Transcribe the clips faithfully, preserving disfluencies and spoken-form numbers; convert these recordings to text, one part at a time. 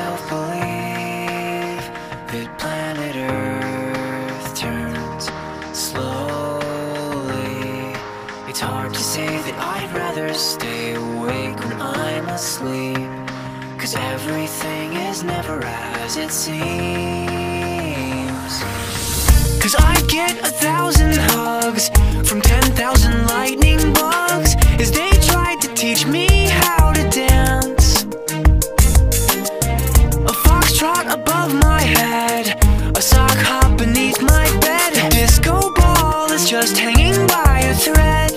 myself believe that planet Earth turns slowly. It's hard to say that I'd rather stay awake when I'm asleep, 'cause everything is never as it seems. 'Cause I get a thousand hugs from ten thousand lightning bugs as they tried to teach me how to dance. A foxtrot above my head, a sock hop beneath my bed, a disco ball is just hanging by a thread.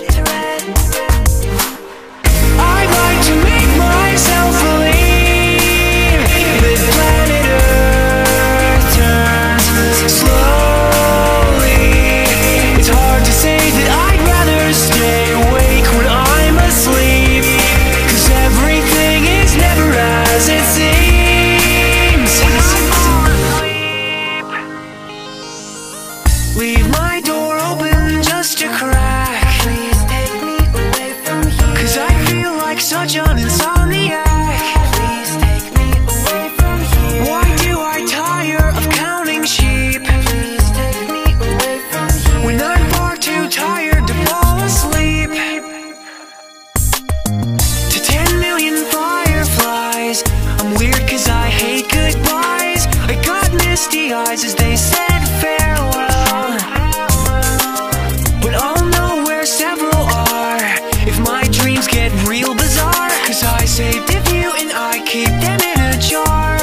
I like to make myself believe that planet Earth turns slowly. It's hard to say that I'd rather stay awake when I'm asleep, 'cause everything is never as it seems. When I'm asleep, leave my door open just a crack. Please take me away from here, 'cause I feel like such an insomniac. Please take me away from here. Why do I tire of counting sheep? Please take me away from here, when I'm far too tired to fall asleep. To ten million fireflies, I'm weird 'cause I hate goodbyes. I got misty eyes as they said farewell, but I'll know where several are if my dreams get real bizarre, 'cause I saved a few and I keep them in a jar.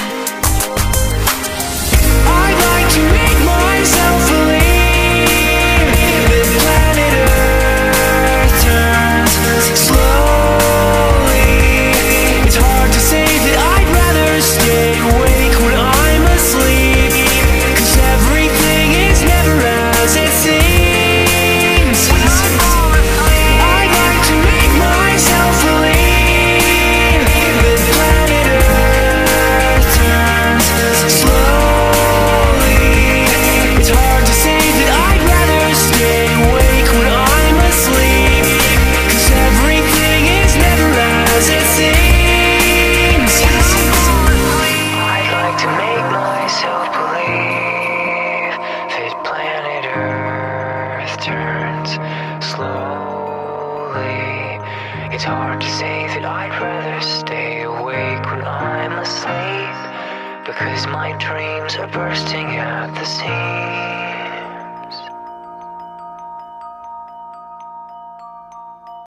I'd like to make myself believe that planet Earth turns slowly. It's hard to say that I'd rather stay awake when I'm asleep, 'cause everything is never as it seems. I'd like to make myself believe that planet Earth turns slowly. It's hard to say that I'd rather stay awake when I'm asleep, 'cause everything is never as it seems. I'd like to make myself believe that planet Earth turns slowly. It's hard to say that I'd rather stay awake when I'm asleep, because my dreams are bursting at the seams.